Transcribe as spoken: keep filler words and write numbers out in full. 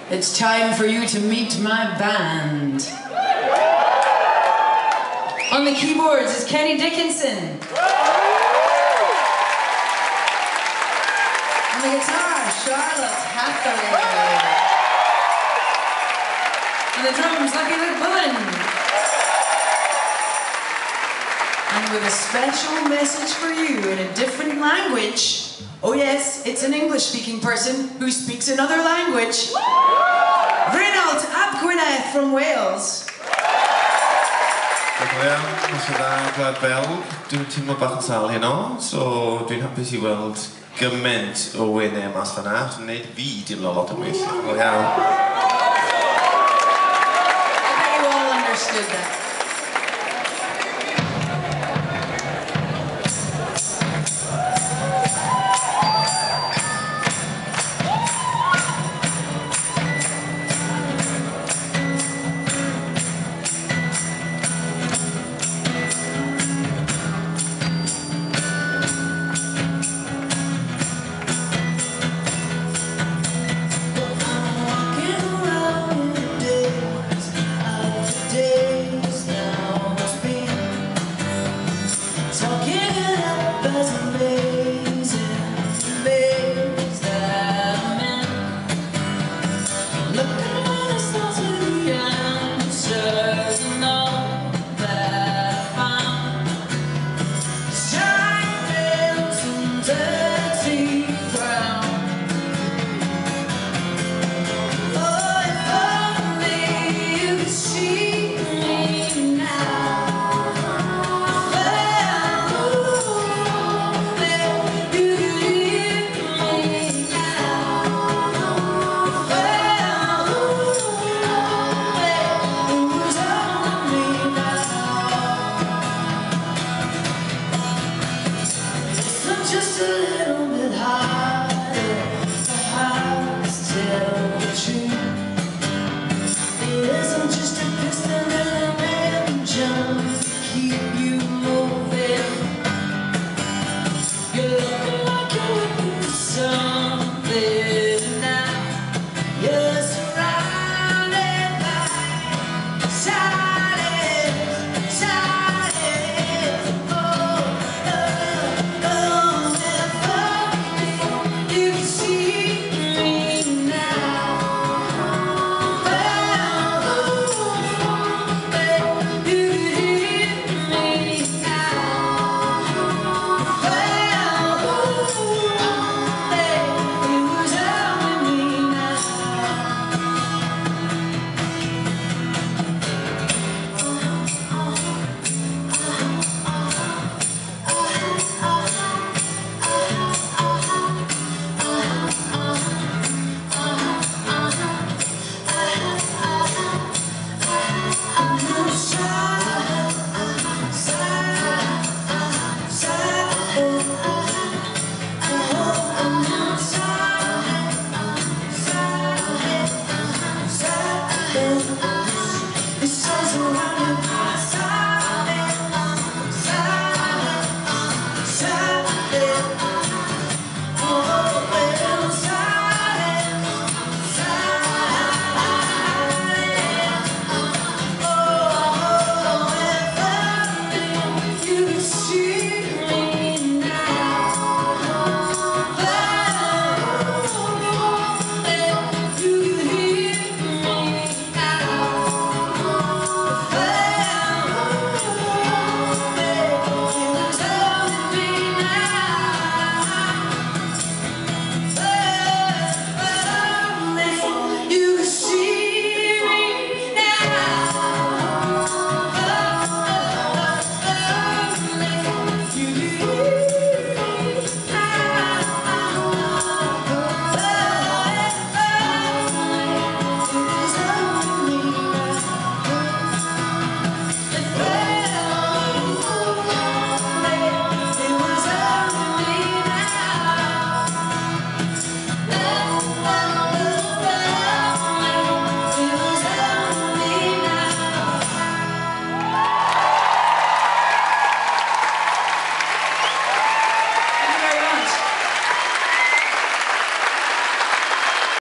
It's time for you to meet my band. On the keyboards is Kenny Dickinson. On the guitar, Charlotte Hathaway. On the drums, Lucky Luke Bullen. And with a special message for you in a different language. Oh yes, it's an English-speaking person who speaks another language. Rheinald ap Gwynedd from Wales. Wel, os ydda gwlad Belg, dwi'n teimlo bach yn sal heno, so dwi'n hapus I weld gymaint o wynau mas fan'na, dwi'n gwneud fi deimlo lot o weith. Wel iawn. I bet you all understood that. Just a little bit harder, the hearts tell the truth. It isn't just a piston and an engine to keep you moving. You're looking like you're looking for something.